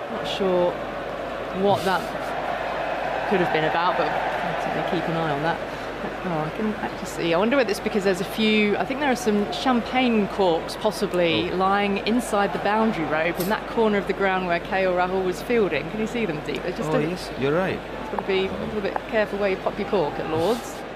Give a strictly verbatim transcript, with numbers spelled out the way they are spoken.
Not sure what that could have been about, but I'll certainly keep an eye on that. Oh, I can actually see. I wonder whether it's because there's a few, I think there are some champagne corks possibly oh. lying inside the boundary rope in that corner of the ground where K L Rahul was fielding. Can you see them, Deep? Just oh, a, yes, you're right. It's got to be a little bit careful where you pop your cork at Lord's.